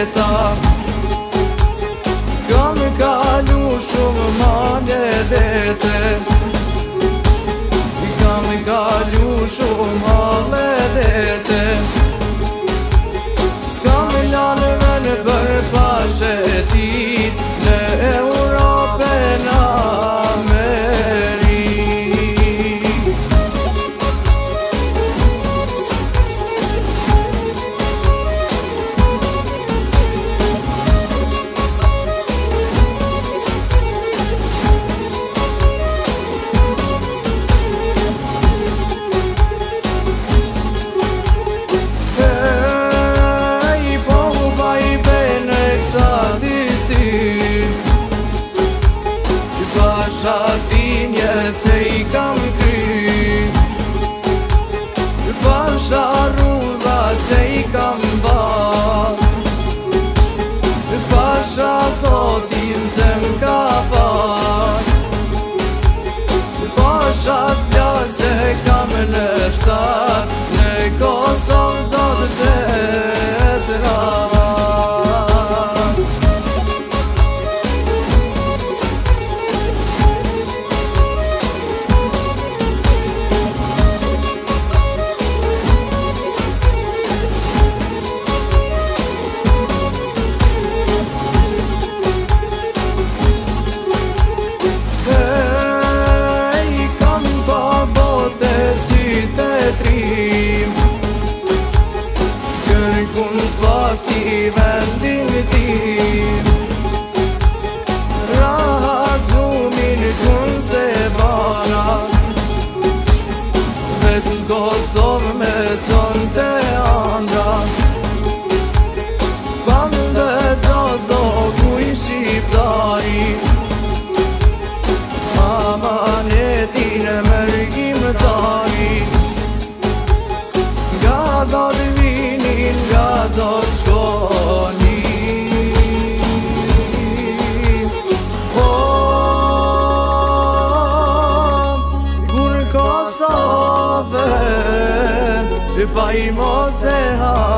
jeta. Kam kalu shumë male vete, kam kalu shumë male vete. S'kam lanë vënë për pashetit në Europë në Amerikë. Pashatinje që i kam kry, pasha rrudha që i kam ba, pasha zotin që m'ka fal, pasha t'plak që kam në shtat, në Kosovë do të desrat. Kërkun s'pasi vendin tim, rahat zumin kun se bana, veç në Kosovë me qonë të andra. Pande zozo kuj shqiptari, amanetin e mërgjimtari. Nga do të vinin, nga do të shkoni. Kur Kosovë pa i mos e ha